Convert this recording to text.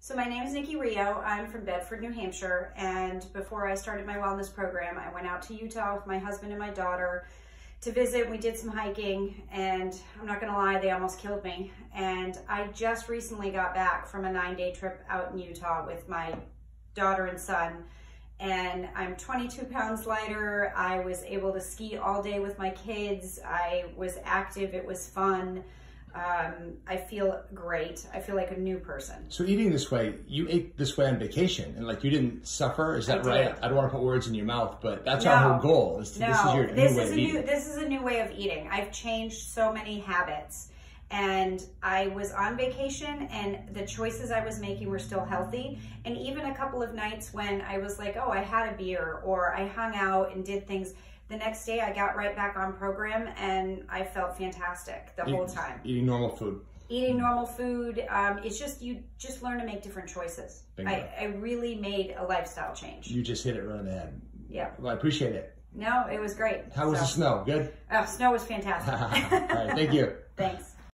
So my name is Nikki Rio. I'm from Bedford, New Hampshire, and before I started my wellness program, I went out to Utah with my husband and my daughter to visit. We did some hiking, and I'm not gonna lie, they almost killed me. And I just recently got back from a 9-day trip out in Utah with my daughter and son, and I'm 22 pounds lighter. I was able to ski all day with my kids. I was active, it was fun. I feel great. I feel like a new person. So eating this way, you ate this way on vacation and like you didn't suffer, is that right? I don't want to put words in your mouth, but that's our whole goal. Is to, this is your new way of eating. This is a new way of eating. I've changed so many habits, and I was on vacation and the choices I was making were still healthy. And even a couple of nights when I was like, oh, I had a beer or I hung out and did things, the next day I got right back on program and I felt fantastic the whole time. Eating normal food. Eating normal food. It's just, you just learn to make different choices. I really made a lifestyle change. You just hit it right on the head. Yeah. Well, I appreciate it. No, it was great. How was the snow? Good? Snow was fantastic. All right, thank you. Thanks.